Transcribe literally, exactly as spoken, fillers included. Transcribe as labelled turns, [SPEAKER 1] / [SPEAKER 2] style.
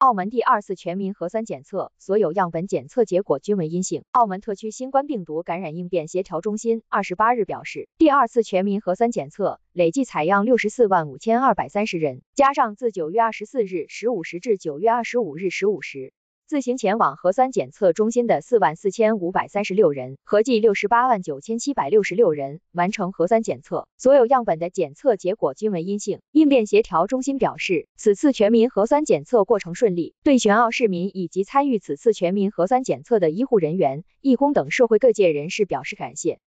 [SPEAKER 1] 澳门第二次全民核酸检测，所有样本检测结果均为阴性。澳门特区新冠病毒感染应变协调中心二十八日表示，第二次全民核酸检测累计采样六十四万五千二百三十人，加上自九月二十四日十五时至九月二十五日十五时。自行前往核酸检测中心的四万四千五百三十六人，合计六十八万九千七百六十六人完成核酸检测，所有样本的检测结果均为阴性。应变协调中心表示，此次全民核酸检测过程顺利，对全澳市民以及参与此次全民核酸检测的医护人员、义工等社会各界人士表示感谢。